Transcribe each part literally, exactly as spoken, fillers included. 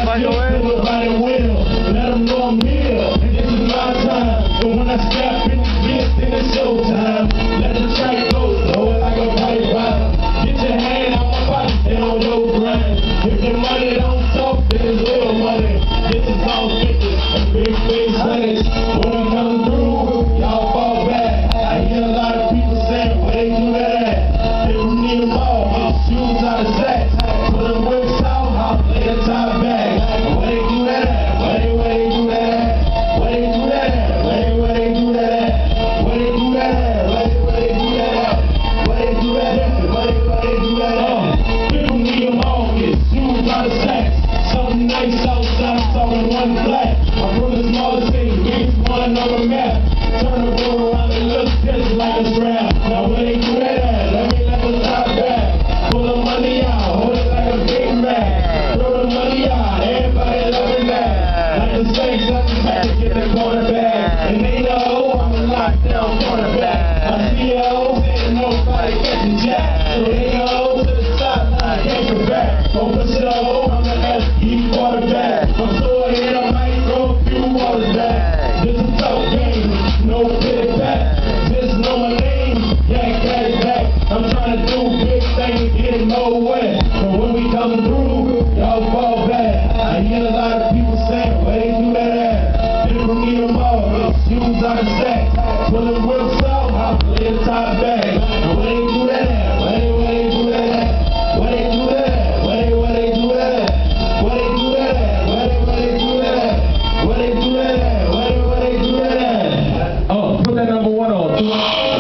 Nobody will. Let them know I'm here. And this is my time. But when I step in the pit, then it's showtime. Let the track go. Throw it like a pipe bomb. Get your hand out my pocket and on your grind. If the money don't talk, then it's real money. This is all fitness and big face letters. When I'm coming through, y'all fall back. I hear a lot of people saying, where they do that at? If we need them all, get shoes out of sacks. Put them whips out, lay the top back. Where they do that at? Where they, where they do that at? Where they do that at? Where they, where they do that at? Where they do that at? Where they, where they do that at? Where they do that at? Where they, where they do that at? People need them all, get shoes out of sacks. Something nice outside, something one flat. I put the smallest thing, biggest one on the map. Turn the board around and look just like a strap. Now where they do that at? Let me let the top back. Pull the money out, hold it like a big Mac. Throw the money out, everybody loving that. Like the Saints, like the Packers get the quarterback. And they know I'm a lockdown quarterback. My C E O said nobody catching jack. So they go to the sideline, can't go back. Over show, I'm the S E quarterback. I'm so ahead, I might throw a few waters back. This is a tough game, no pity back. Just know my name, Yak Yak Back. I'm trying to do big things, get nowhere. But when we come through, y'all fall back. I hear a lot of people saying, where they do that at? People need them all, get shoes out of sacks. Pull them whips out, lay the top back. And where they do that at? Where they, where they do that at? Where they do that at? Where they, where they do that at? Where they do that at? Where they, where they do that at? Where they do that at? Where they, where they do that at? Oh, put that number one on. We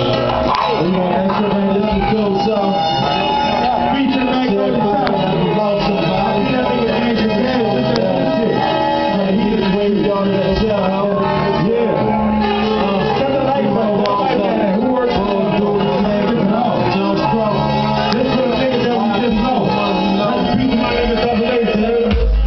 want extra man, this is Joe South. Feature night on the top. Lost somebody. That nigga Andrew Gaines, this is that shit. Man, he just waved y'all to that shout. Yeah. Uh, cut the lights on, y'all. Who works for those dudes, man? This is all. John Strong. This is the nigga that we just know. Like people my nigga double A said.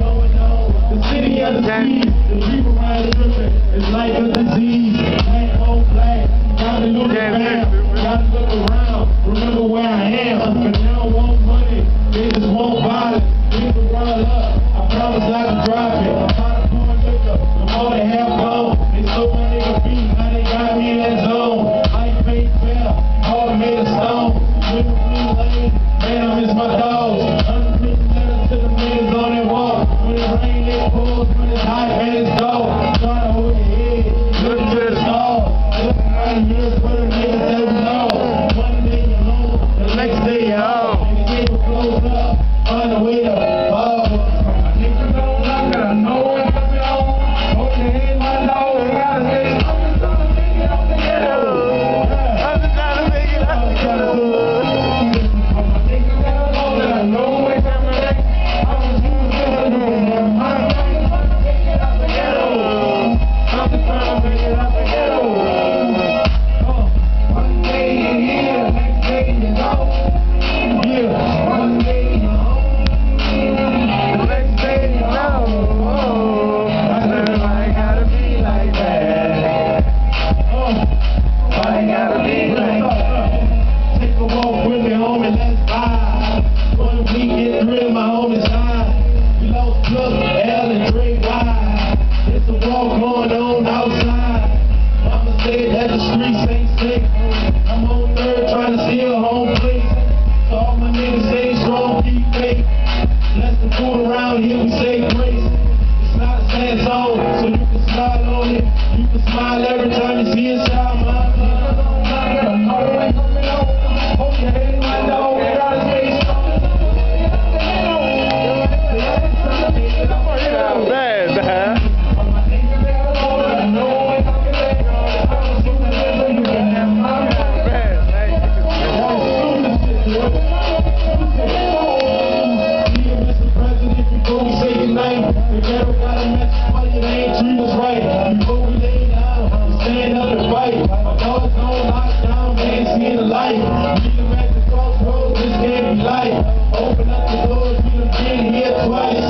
The city of the sea, the people around tripping. It's like a disease. Black on black. Gotta look around. Gotta look around. Remember where I am. But they don't want money. They just want violence. People run up. I promise I can drop it. I'm trying to pour liquor. The more they have gone. They stole my nigga beat. Now they got me in that zone. Life ain't fair. All made of stone. With the blue lane. Man, I miss my dogs. Unwritten letters to the niggas on that wall. When it rain, it pours. When it's hot, man, it's dull. Try to hold your head. Look to the stars. Looking right here for the niggas that we know. One day you're home. The next day you're home. And the table closed up. On the way to ball. I think you don't like it. I know it's coming on. Hold your head, my dog. I gotta say, I'm just trying to make it out the ghetto. I'm just trying to make it out the ghetto. I think you gotta know that I know it's coming back. I'm just trying to make it out the ghetto. I'm just trying to make it out the ghetto. Oh, one day you're here, next day you're out. Yeah, one day you're home. The next day you're out. Oh, I never I gotta be like that. Oh, I gotta be like that. Take a walk with me, homie, let's vibe. One week get through my homie's side. We lost Cook, L, and Dre wide. It's a walk going on outside. Mama said that the streets ain't safe. I'm on third trying to steal home place. So all my niggas say strong, keep faith. Less than food around here, we say grace. It's not a sad song, so you can smile on it. You can smile every time you see a child. Okay, my dog, we gotta stay strong. Bad, man. Open up the doors, we done been here twice.